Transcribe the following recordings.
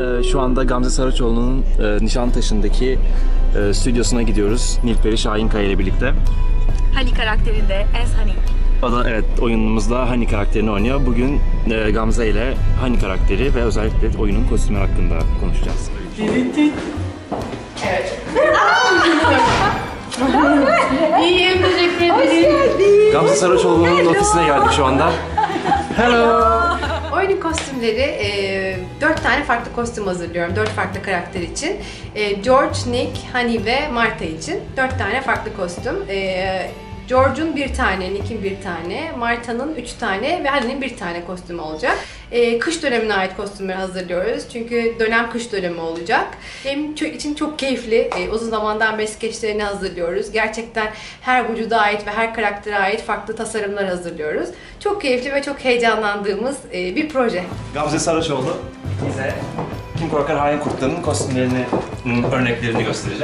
Şu anda Gamze Saraçoğlu'nun Nişantaşı'ndaki stüdyosuna gidiyoruz. Nilperi Şahinkaya ile birlikte. Hani karakterinde As Hani. O da evet oyunumuzda Hani karakterini oynuyor. Bugün Gamze ile Hani karakteri ve özellikle oyunun kostümleri hakkında konuşacağız. Evet. İyiyim, teşekkür ederim. Gamze Saraçoğlu'nun ofisine geldik şu anda. Hello! Oyunun kostümleri, 4 tane farklı kostüm hazırlıyorum. 4 farklı karakter için. George, Nick, Hani ve Marta için 4 tane farklı kostüm. George'un bir tane, Nick'in bir tane, Marta'nın 3 tane ve Hani'nin bir tane kostümü olacak. Kış dönemine ait kostümleri hazırlıyoruz çünkü dönem kış dönemi olacak. Benim için çok keyifli, uzun zamandan beri skeçlerini hazırlıyoruz. Gerçekten her vücuda ait ve her karaktere ait farklı tasarımlar hazırlıyoruz. Çok keyifli ve çok heyecanlandığımız bir proje. Gamze Saraçoğlu bize Kim Korkar Hain Kurtları'nın kostümlerini, örneklerini gösterecek.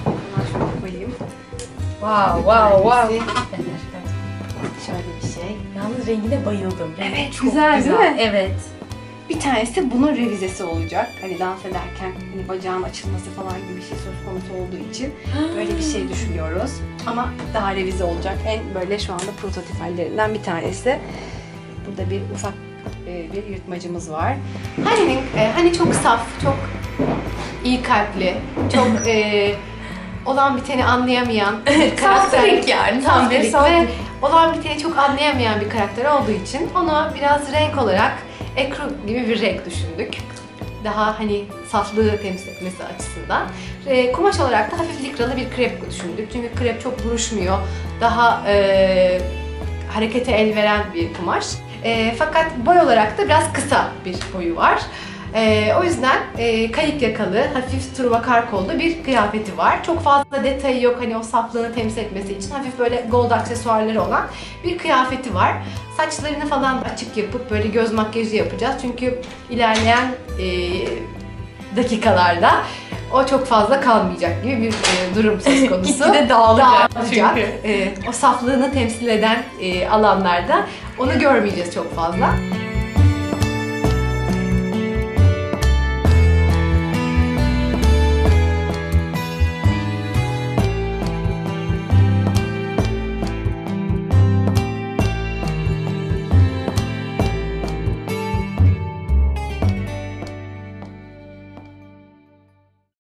Wow. Şöyle bir şey. Yalnız rengine bayıldım. Evet, çok güzel değil mi? Evet. Bir tanesi bunun revizesi olacak. Hani dans ederken hani bacağın açılması falan gibi bir şey söz konusu olduğu için böyle bir şey düşünüyoruz. Ama daha revize olacak. En böyle şu anda prototip hallerinden bir tanesi. Burada bir ufak bir yırtmacımız var. Hani çok saf, çok iyi kalpli, çok olan biteni anlayamayan bir karakter. Saftirik yani. Saftirik ve olan biteni çok anlayamayan bir karakter olduğu için ona biraz renk olarak ekru gibi bir renk düşündük. Daha hani saflığı temsil etmesi açısından. Kumaş olarak da hafif likralı bir krep düşündük. Çünkü krep çok buruşmuyor. Daha harekete el veren bir kumaş. Fakat boy olarak da biraz kısa bir boyu var. O yüzden kayık yakalı, hafif truva kar kollu bir kıyafeti var. Çok fazla detayı yok, hani o saflığını temsil etmesi için hafif böyle gold aksesuarları olan bir kıyafeti var. Saçlarını falan açık yapıp böyle göz makyajı yapacağız çünkü ilerleyen dakikalarda o çok fazla kalmayacak gibi bir durum söz konusu. Gitgide dağılacak çünkü. O saflığını temsil eden alanlarda onu görmeyeceğiz çok fazla.